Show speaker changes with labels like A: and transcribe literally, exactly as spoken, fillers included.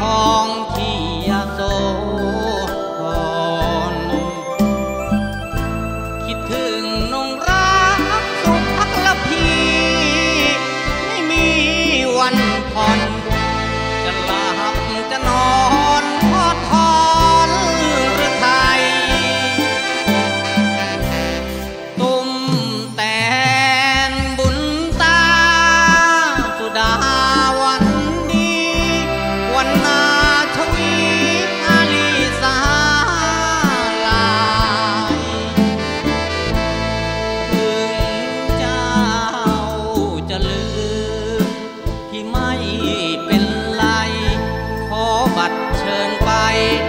A: องที่ยโสธรคิดถึงนงรักสุภักละพีไม่มีวันผ่อนจะหลับจะนอนทอดทอนหรือไทยตุ้มแต่นบุญตาสุดาวันดีวันนาชวีอาลีสาลายถึงเจ้าจะลืมพี่ไม่เป็นไรขอบัตรเชิญไป